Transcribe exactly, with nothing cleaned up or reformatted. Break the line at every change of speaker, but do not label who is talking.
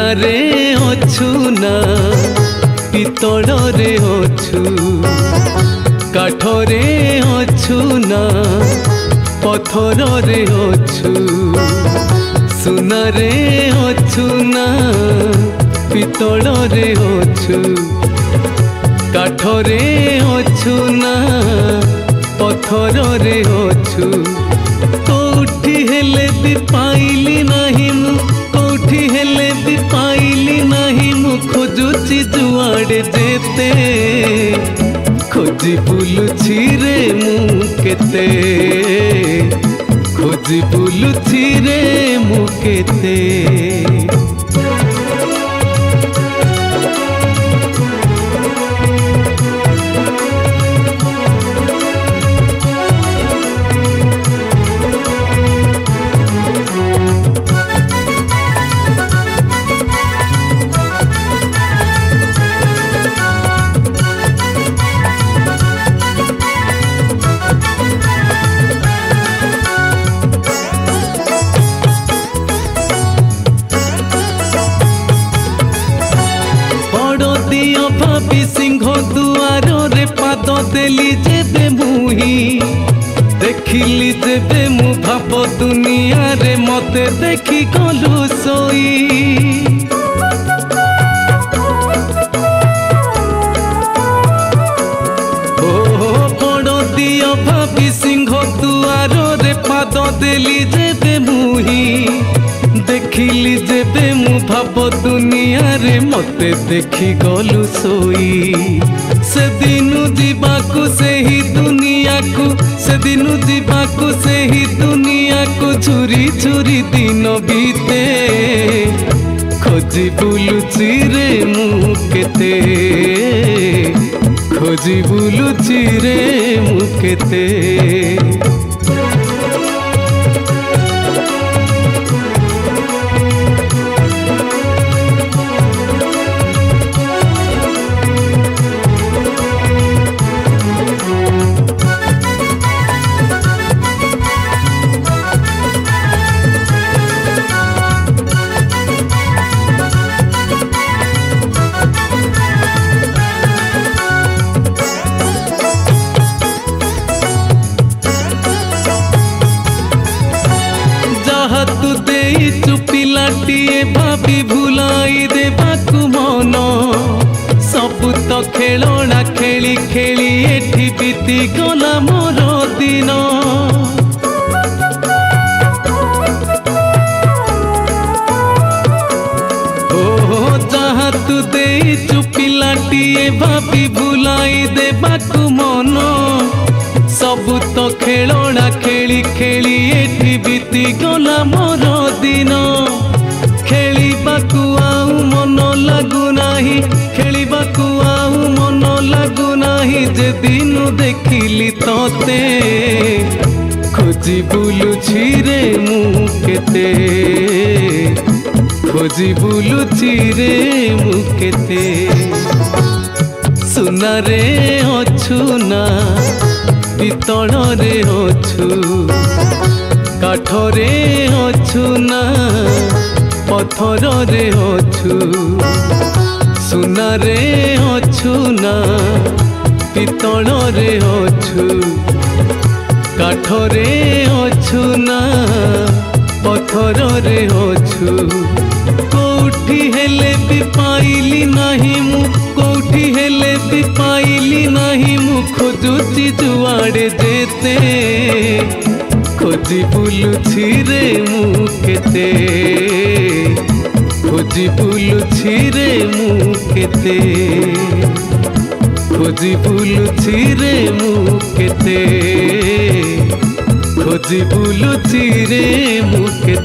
सुनारे अछु ना पितଳରେ अछु काठरे अछु ना पत्थରରେ अछु सुनारे अछु ना पितଳରେ अछु काठरे अछु ना पत्थରରେ अछु कोठी हेले भी पाइली नहीं मु कोठी हेले भी पाइली नहीं मु खोजुची जुआड़े जेते खोजी बुलुछि रे मु केते खोजी बुलुछि रे मु केते भाभी सिंह दुआर रे पाद देली जेबे मुही देखिली जेबे मु भाव दुनिया रे मते देखी गलु सोई ओ बड़ दिया भाभी सिंह दुआर रे पाद देली जेबे मुही देखिली जेबे मु भाव दुनिया रे मते देखी गलु सोई से दिनु जीवाकु से ही दुनिया को से दिनु जीवाकु से ही दुनिया को छुरी छुरी दिन बीते खोजी बुलुछि रे मु केते खोजी बुलुछि रे मु केते तू दे चुपिलाटीए भाभी भुलाई देबाकु मन सब तो खेलना खेली खेली एठी बीती गला मोर दिन ओ जहाँ तू दे चुपिलाटीए भाभी भुलाई देबाकु मन सब तो खेलना खेली खेली एठी बीती गला मोर दिन खेलिबाकु आउ मन लागु नाही खेलिबाकु आउ मन लागु नाही जे दिन देखिली तोते खोजी बुलुछि रे मु केते खोजी बुलुछि रे मु केते सुनारे अछु ना पितଳରେ अछु काठरे अछु ना पत्थରରେ अछु सुनारे अछु ना पितଳରେ अछु काठरे अछु ना पत्थରରେ अछु कोठी हेले भी पाइली नहीं मु कोठी हेले भी पाइली नहीं मु खोजुची जुआड़े जेते खोजी बुलुछि रे मु केते खोजी बुलुछि रे मु केते खोजी बुलुछि रे मु केते खोजी बुलुछि रे मु केते।